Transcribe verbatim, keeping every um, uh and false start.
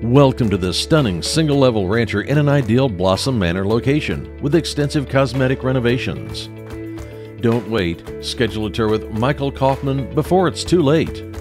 Welcome to this stunning single-level rancher in an ideal Blossom Manor location with extensive cosmetic renovations. Don't wait. Schedule a tour with Michael Kaufman before it's too late.